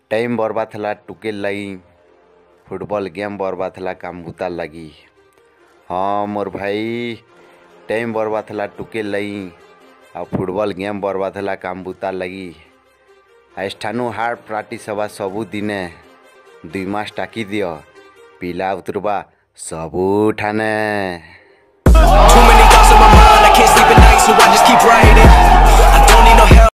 Time बर्बाद थला टुके लगी फुटबॉल गेम बर्बाद थला काम बुता लगी। हाँ मोर भाई टाइम बर्बाद थला टुके लगी आ फुटबॉल गेम बर्बाद थला काम बुता लगी। आइठानु हार प्राक्टिस हवा सबु दिने 2 मास टाकी दियो पिला उतरबा सबु ठाने।